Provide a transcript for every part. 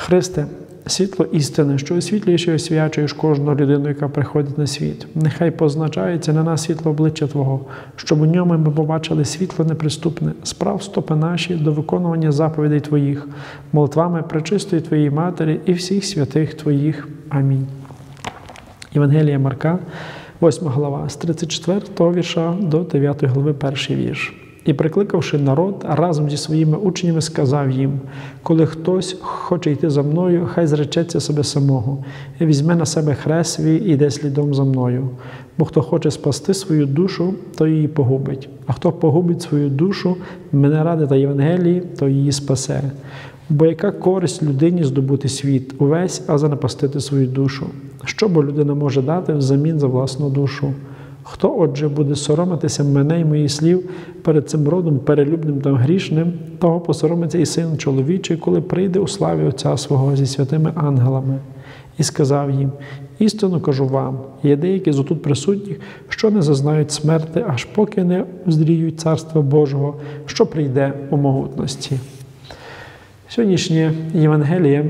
Христе, світло істини, що освітлюєш і освячуєш кожну людину, яка приходить на світ. Нехай позначається на нас світло обличчя Твого, щоб у ньому ми побачили світло неприступне, справ стопи наші до виконування заповідей Твоїх, молитвами пречистої Твоєї Матері і всіх святих Твоїх. Амінь. Євангелія Марка, 8 глава, з 34 вірша до 9 глави, 1 вірш. І, прикликавши народ, разом зі своїми учнями сказав їм: «Коли хтось хоче йти за мною, хай зречеться себе самого, і візьме на себе хрест свій і йде слідом за мною. Бо хто хоче спасти свою душу, то її погубить. А хто погубить свою душу, мене ради та Євангелії, то її спасе. Бо яка користь людині здобути світ увесь, а занапастити свою душу? Що бо людина може дати взамін за власну душу? Хто, отже, буде соромитися мене і моїх слів перед цим родом перелюбним та грішним, того посоромиться і Син чоловічий, коли прийде у славі Отця свого зі святими ангелами». І сказав їм: «Істинно кажу вам, є деякі з отут присутніх, що не зазнають смерти, аж поки не уздріють Царства Божого, що прийде у могутності». Сьогоднішнє Євангеліє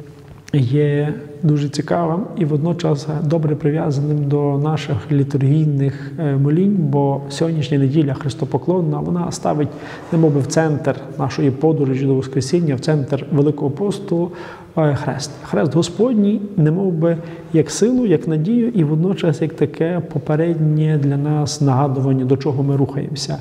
є дуже цікавим і водночас добре прив'язаним до наших літургійних молінь, бо сьогоднішня неділя христопоклонна, вона ставить немовби в центр нашої подорожі до Воскресіння, в центр Великого посту хрест. Хрест Господній немовби як силу, як надію і водночас як таке попереднє для нас нагадування, до чого ми рухаємося.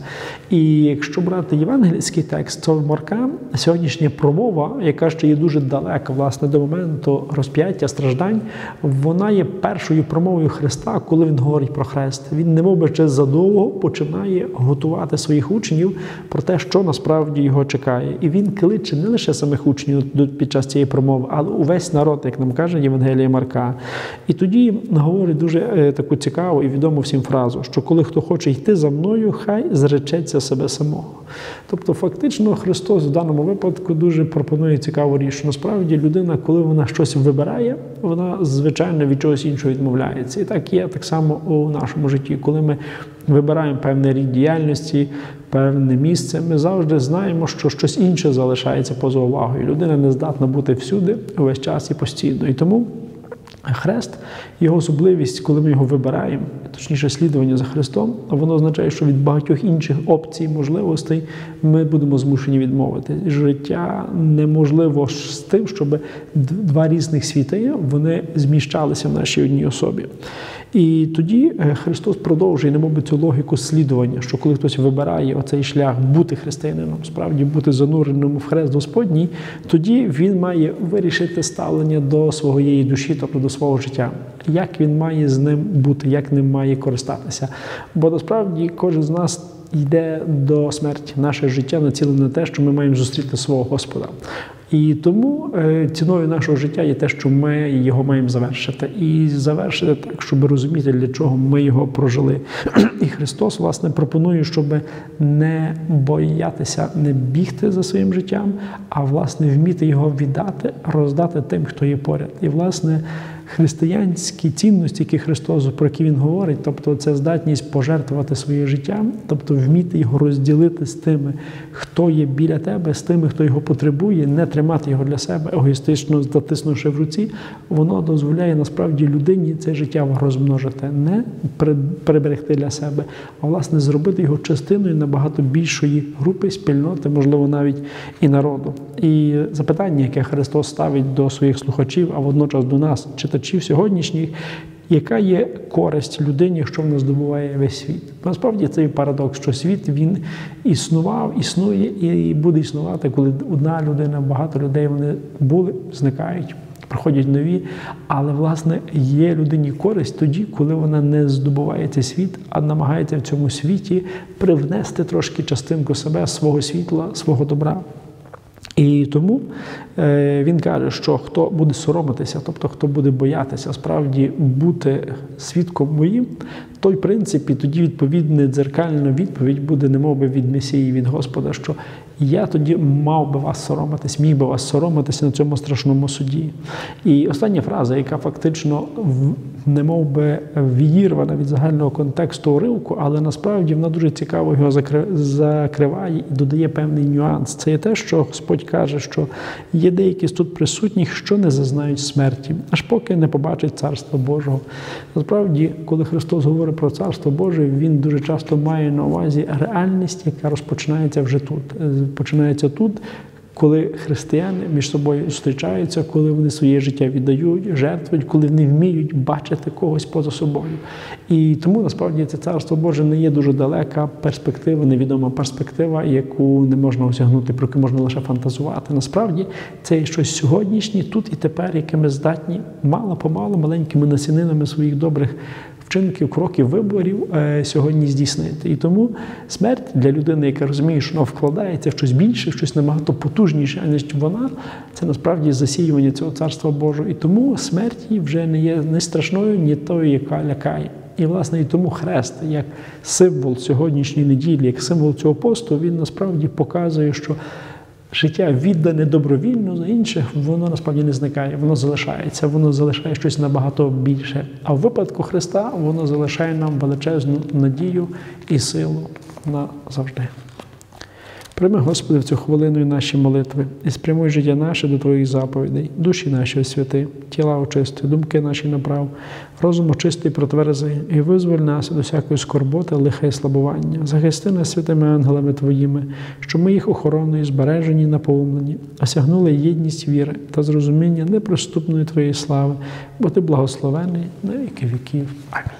І якщо брати євангельський текст, то в Марка сьогоднішня промова, яка ще є дуже далека, власне, до моменту розп'яття, страждань, вона є першою промовою Христа, коли Він говорить про хрест. Він немовби ще задовго починає готувати своїх учнів про те, що насправді його чекає. І Він кличе не лише самих учнів під час цієї промови, але увесь народ, як нам каже Євангелія Марка. І тоді говорить дуже таку цікаву і відому всім фразу, що коли хто хоче йти за мною, хай зречеться себе самого. Тобто фактично Христос в даному випадку дуже пропонує цікаву річ, що насправді людина, коли вона щось вибирає, вона, звичайно, від чогось іншого відмовляється. І так є так само у нашому житті. Коли ми вибираємо певний рід діяльності, певне місце, ми завжди знаємо, що щось інше залишається поза увагою. Людина не здатна бути всюди, увесь час і постійно. І тому хрест, його особливість, коли ми його вибираємо, точніше слідування за Христом, воно означає, що від багатьох інших опцій, можливостей ми будемо змушені відмовити. Життя неможливо з тим, щоб два різних світи, вони зміщалися в нашій одній особі. І тоді Христос продовжує, немовби, цю логіку слідування, що коли хтось вибирає оцей шлях бути християнином, справді бути зануреним в хрест Господній, тоді він має вирішити ставлення до своєї душі, тобто до свого життя. Як він має з ним бути, як ним має користатися. Бо насправді кожен з нас йде до смерті. Наше життя націлене на те, що ми маємо зустріти свого Господа. І тому ціною нашого життя є те, що ми його маємо завершити. І завершити так, щоб розуміти, для чого ми його прожили. І Христос, власне, пропонує, щоб не боятися, не бігти за своїм життям, а, власне, вміти його віддати, роздати тим, хто є поряд. І, власне, християнські цінності, які Христос, про які Він говорить, тобто це здатність пожертвувати своє життя, тобто вміти його розділити з тими, хто є біля тебе, з тими, хто його потребує, не тримати його для себе, егоїстично затиснувши в руці, воно дозволяє насправді людині це життя розмножити, не приберегти для себе, а, власне, зробити його частиною набагато більшої групи, спільноти, можливо, навіть і народу. І запитання, яке Христос ставить до своїх слухачів, а водночас до нас, читачів сьогоднішніх, яка є користь людині, якщо вона здобуває весь світ. Насправді цей парадокс, що світ, він існував, існує і буде існувати, коли одна людина, багато людей, вони були, зникають, приходять нові, але, власне, є людині користь тоді, коли вона не здобуває цей світ, а намагається в цьому світі привнести трошки частинку себе, свого світла, свого добра. І тому він каже, що хто буде соромитися, тобто хто буде боятися справді бути свідком моїм, той, в принципі, тоді відповідна дзеркальна відповідь буде немовби від Месії, від Господа, що я тоді мав би вас соромитись, міг би вас соромитися на цьому страшному суді. І остання фраза, яка фактично немовби відірвана від загального контексту уривку, але насправді вона дуже цікаво його закриває і додає певний нюанс. Це є те, що Господь каже, що є деякі з тут присутніх, що не зазнають смерті, аж поки не побачать Царства Божого. Насправді, коли Христос говорить про Царство Боже, Він дуже часто має на увазі реальність, яка розпочинається вже тут. Починається тут, коли християни між собою зустрічаються, коли вони своє життя віддають, жертвують, коли вони вміють бачити когось поза собою. І тому, насправді, це Царство Боже не є дуже далека перспектива, невідома перспектива, яку не можна осягнути, про яку можна лише фантазувати. Насправді, це є щось сьогоднішнє, тут і тепер, яке ми здатні мало-помалу, маленькими насінинами своїх добрих вчинків, кроків, виборів сьогодні здійснити. І тому смерть для людини, яка розуміє, що вона вкладається в щось більше, в щось набагато потужніше, ніж вона, це насправді засіювання цього Царства Божого. І тому смерть вже не є ні страшною, ні тою, яка лякає. І, власне, і тому хрест, як символ сьогоднішньої неділі, як символ цього посту, він насправді показує, що життя віддане добровільно за інших, воно насправді не зникає, воно залишає щось набагато більше. А в випадку Христа воно залишає нам величезну надію і силу назавжди. Прийми, Господи, в цю хвилину і наші молитви, і спрямуй життя наше до Твоїх заповідей, душі наші освяти, тіла очисти, думки наші направ, розум очисти, протверзи, і визволь нас від усякої скорботи, лиха і слабування. Захисти нас святими ангелами Твоїми, щоб ми їх охороною збережені, наповнені, осягнули єдність віри та зрозуміння неприступної Твоєї слави, бо Ти благословений на віки віків. Амінь.